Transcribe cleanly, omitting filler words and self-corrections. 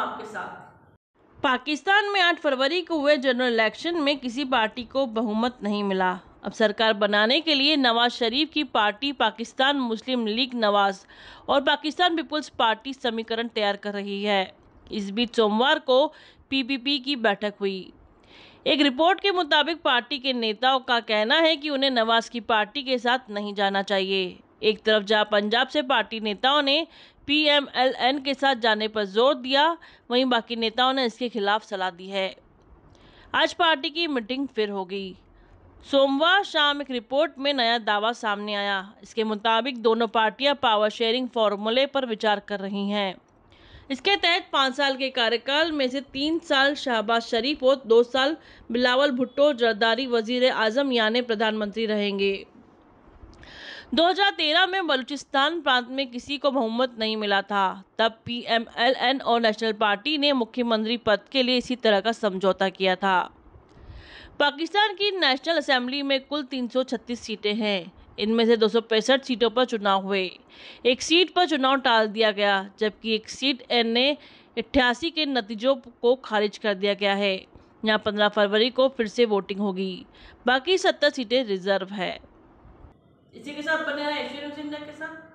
आपके साथ। पाकिस्तान में 8 फरवरी को हुए जनरल इलेक्शन में किसी पार्टी को बहुमत नहीं मिला। अब सरकार बनाने के लिए नवाज शरीफ की party Pakistan Muslim League Nawaz और पाकिस्तान पीपुल्स पार्टी समीकरण तैयार कर रही है। इस बीच सोमवार को पीपीपी की बैठक हुई। एक रिपोर्ट के मुताबिक पार्टी के नेताओं का कहना है कि उन्हें नवाज की पार्टी के साथ नहीं जाना चाहिए। एक तरफ जहां पंजाब से पार्टी नेताओं ने पीएमएलएन के साथ जाने पर जोर दिया, वहीं बाकी नेताओं ने इसके खिलाफ सलाह दी है। आज पार्टी की मीटिंग फिर होगी। सोमवार शाम एक रिपोर्ट में नया दावा सामने आया। इसके मुताबिक दोनों पार्टियां पावर शेयरिंग फॉर्मूले पर विचार कर रही हैं। इसके तहत 5 साल के कार्यकाल में से 3 साल शहबाज शरीफ और 2 साल बिलावल भुट्टो जरदारी वजीर आजम यानी प्रधानमंत्री रहेंगे। 2013 में बलूचिस्तान प्रांत में किसी को बहुमत नहीं मिला था। तब पीएमएलएन और नेशनल पार्टी ने मुख्यमंत्री पद के लिए इसी तरह का समझौता किया था। पाकिस्तान की नेशनल असेंबली में कुल 336 सीटें हैं। इनमें से 265 सीटों पर चुनाव हुए। एक सीट पर चुनाव टाल दिया गया, जबकि एक सीट ने 88 के नतीजों को खारिज कर दिया गया है। यहाँ 15 फरवरी को फिर से वोटिंग होगी। बाकी 70 सीटें रिजर्व है। इसी के साथ बने रहे एशियन न्यूज़ इंडिया के साथ।